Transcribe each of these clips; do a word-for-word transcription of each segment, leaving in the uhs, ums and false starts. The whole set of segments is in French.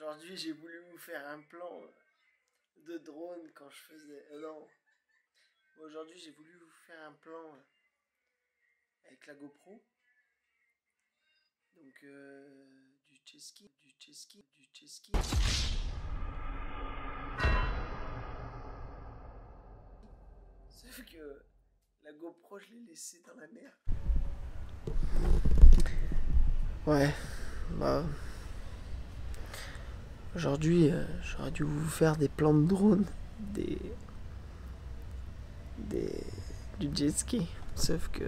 Aujourd'hui, j'ai voulu vous faire un plan de drone quand je faisais... Euh, non. Aujourd'hui, j'ai voulu vous faire un plan avec la GoPro. Donc, euh, du jet ski, du jet ski, du jet ski. Sauf que la GoPro, je l'ai laissée dans la mer. Ouais, bah... Aujourd'hui, euh, j'aurais dû vous faire des plans de drone, des... des... du jet ski. Sauf que...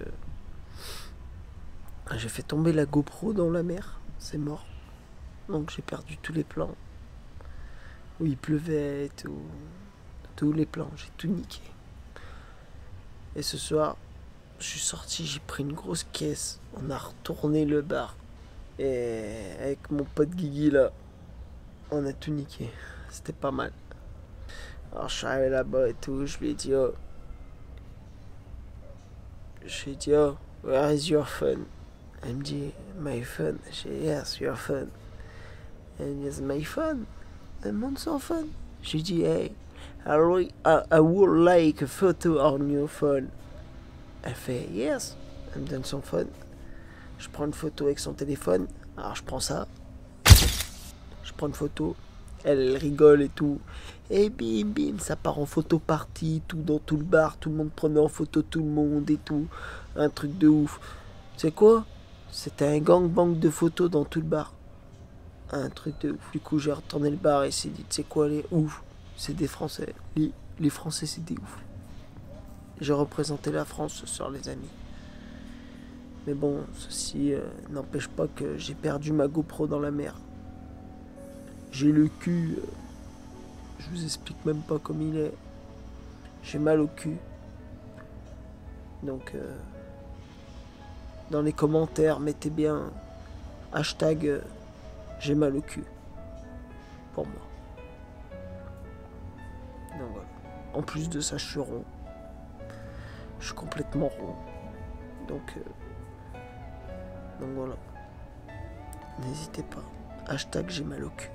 j'ai fait tomber la GoPro dans la mer, c'est mort. Donc j'ai perdu tous les plans. Où il pleuvait, tout... tous les plans, j'ai tout niqué. Et ce soir, je suis sorti, j'ai pris une grosse caisse, on a retourné le bar. Et avec mon pote Guigui là, on a tout niqué. C'était pas mal. Alors je suis arrivé là-bas et tout, je lui ai dit oh. Je lui ai dit oh, where is your phone? Elle me dit my phone. J'ai dit yes, your phone. Elle me dit my phone. Elle me montre son phone. J'ai dit hey, I, really, I, I would like a photo on your phone. Elle fait yes. Elle me donne son phone. Je prends une photo avec son téléphone. Alors je prends ça. Je prends une photo. Elle, elle rigole et tout. Et bim bim, ça part en photo party, tout dans tout le bar. Tout le monde prenait en photo tout le monde et tout. Un truc de ouf. C'est quoi? C'était un gangbang de photos dans tout le bar. Un truc de ouf. Du coup, j'ai retourné le bar et s'est dit, tu sais quoi, les ouf, c'est des Français. Les, les Français, c'est des ouf. J'ai représenté la France ce soir, les amis. Mais bon, ceci euh, n'empêche pas que j'ai perdu ma GoPro dans la mer. J'ai le cul. Euh, je vous explique même pas comme il est. J'ai mal au cul. Donc, euh, dans les commentaires, mettez bien hashtag euh, j'ai mal au cul. Pour moi. Donc voilà. En plus de ça, je suis rond. Je suis complètement rond. Donc, euh, donc voilà. N'hésitez pas. Hashtag j'ai mal au cul.